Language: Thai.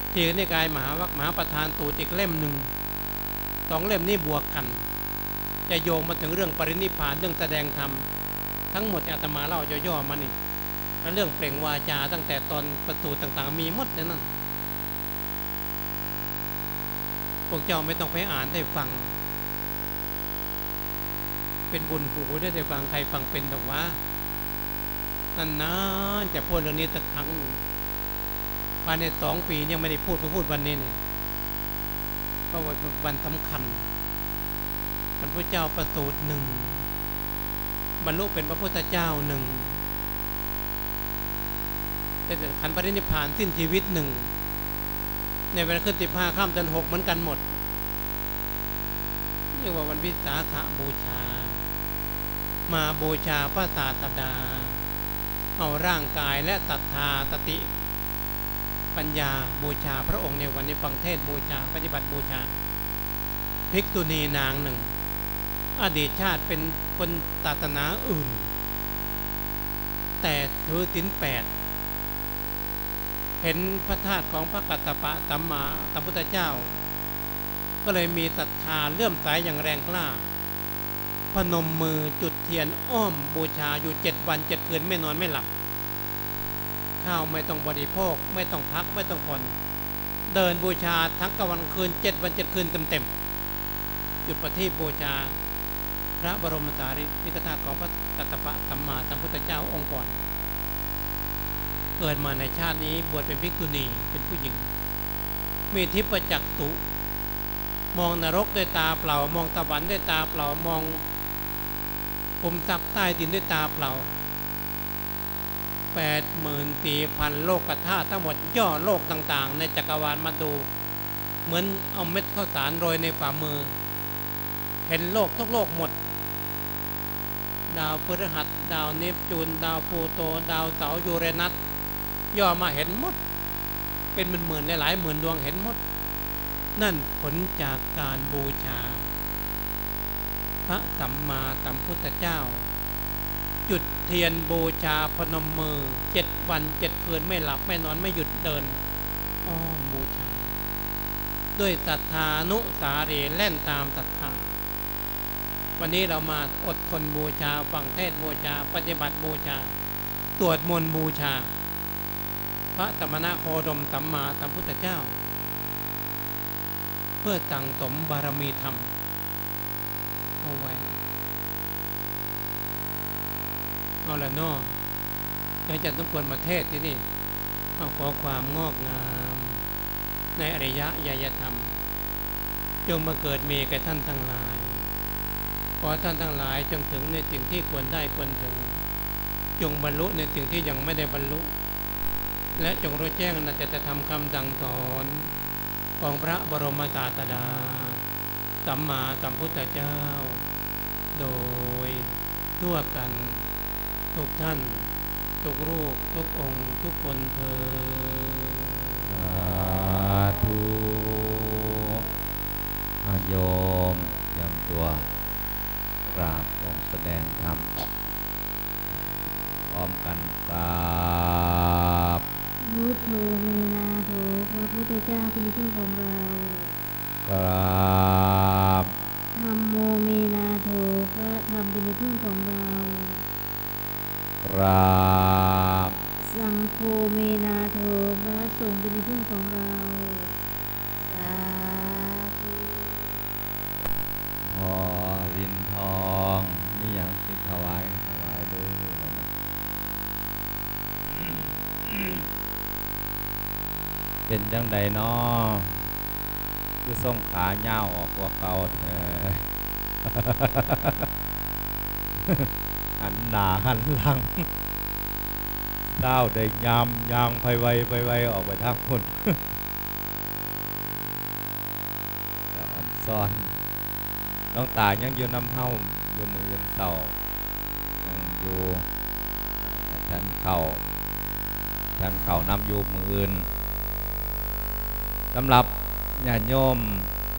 ทีฆนิกายมหาวรรคมหาประธานตูตอีกเล่มหนึ่ง2 เล่มนี้บวกกันจะโยงมาถึงเรื่องปรินิพพานเรื่องแสดงธรรมทั้งหมดอาตมาเล่าย่อๆมานี่แล้วเรื่องเปล่งวาจาตั้งแต่ตอนประสูติต่างๆมีหมดในนั้นพวกเจ้าไม่ต้องไปอ่านได้ฟังเป็นบุญหูได้ฟังใครฟังเป็นดอกว่านานๆจะพูดเรื่องนี้สักครั้งภายใน2 ปียังไม่ได้พูดวันนี้นี่เพราะว่าวันสำคัญพระพุทธเจ้าประสูติ1บรรลุเป็นพระพุทธเจ้า1แต่ขันธ์ปรินิพพานสิ้นชีวิต1ในเวลาขึ้น15 ค่ำเดือน 6เหมือนกันหมดเรียกว่าวันวิสาขบูชามาบูชาพระศาสดาเอาร่างกายและศรัทธาสติปัญญาบูชาพระองค์ในวันนี้ฟังเทศบูชาปฏิบัติบูชาภิกษุณีนางหนึ่งอดีตชาติเป็นคนศาสนาอื่นแต่ถือศีล 8เห็นพระธาตุของพระกัสสปะสัมมาสัมพุทธเจ้าก็เลยมีศรัทธาเลื่อมใสอย่างแรงกล้าพนมมือจุดเทียนอ้อมบูชาอยู่7 วัน 7 คืนไม่นอนไม่หลับข้าวไม่ต้องบริโภคไม่ต้องพักไม่ต้องผ่อนเดินบูชาทั้งกลางวันคืน7 วัน 7 คืนเต็มๆจุดประทีปบูชาพระบรมสารีริกธาตุของพระกัสสปะสัมมาสัมพุทธเจ้าองค์ก่อนเกิดมาในชาตินี้บวชเป็นภิกษุณีเป็นผู้หญิงมีทิพจักษุมองนรกด้วยตาเปล่ามองสวรรค์ด้วยตาเปล่ามองภูมิทรัพย์ใต้ดินด้วยตาเปล่า84,000 โลกธาตุทั้งหมดย่อโลกต่างๆในจักรวาลมาดูเหมือนเอาเม็ดข้าวสารโรยในฝ่ามือเห็นโลกทุกโลกหมดดาวพฤหัสดาวเนปจูนดาวพลูโตดาวเสาร์ยูเรนัสย่อมาเห็นหมดเป็นหมื่นๆหลายหมื่นดวงเห็นหมดนั่นผลจากการบูชาพระสัมมาสัมพุทธเจ้าจุดเทียนบูชาพนมมือ7 วัน 7 คืนไม่หลับไม่นอนไม่หยุดเดินอ้อมบูชาด้วยศรัทธานุสารีแล่นตามศรัทธาวันนี้เรามาอดทนบูชาฟังเทศบูชาปฏิบัติบูชาสวดมนต์บูชาพระสมณโคดมสัมมาสัมพุทธเจ้าเพื่อสั่งสมบารมีธรรมเอาไว้เอาละเนาะอาจารย์ต้องควรมาเทศที่นี่เอาขอความงอกงามในอริยญาณธรรมจงมาเกิดมีแก่ท่านทั้งหลายขอท่านทั้งหลายจงถึงในสิ่งที่ควรได้ควรถึงจงบรรลุในสิ่งที่ยังไม่ได้บรรลุและจงรู้แจ้งในสัจธรรมคำสั่งสอนของพระบรมศาสดาสัมมาสัมพุทธเจ้าโดยทั่วกันทุกท่านทุกรูปทุกองค์ทุกคนเถิดสาธุโยมยำตัวกราบองค์แสดงธรรมพร้อมกันกราบพุทโธเมนาโถพระพุทธเจ้าเป็นที่พึ่งของเรากราบธัมโมเมนาโถพระธรรมเป็นที่พึ่งของเรากราบสังโฆเมนาโถพระสงฆ์เป็นที่พึ่งของเราสาธุพอรินทองนี่อย่างติดถวายด้วยเป็นจังใดน้อคือส่งขาเน่าออกกว่าเก่าหันหน้าหันหลังเศร้าได้ยามไปไวออกไปทางคนแต่อ่อนซ่อนน้องตายังอยู่น้ำเฮ้าอยู่มืออื่นเศร้ายังอยู่ฉันเข่านำอยู่มืออื่นสำหรับญาติโยม